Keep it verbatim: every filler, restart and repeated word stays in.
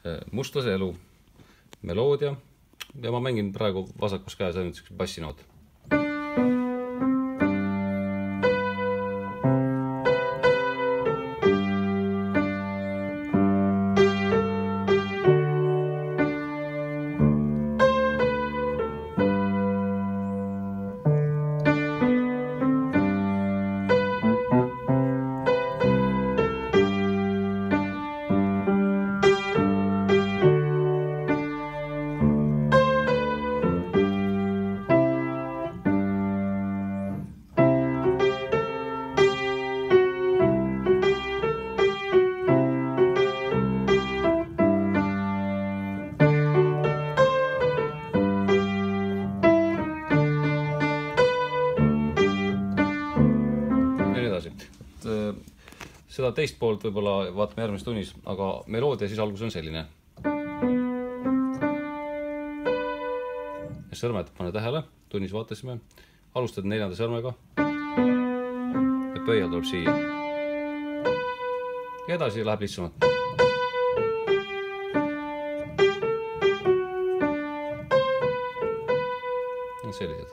Mustlase elu, meloodia ja ma mängin praegu vasakus käes ainult bassinoot. Seda teist poolt võib-olla vaatame järgmises tunnis, aga meloodia siis algus on selline. Sõrmed pane tähele, tunnis vaatasime. Alustad neljanda sõrmega. Ja pöia tuleb siia. Ja edasi läheb lihtsamalt. Sellised.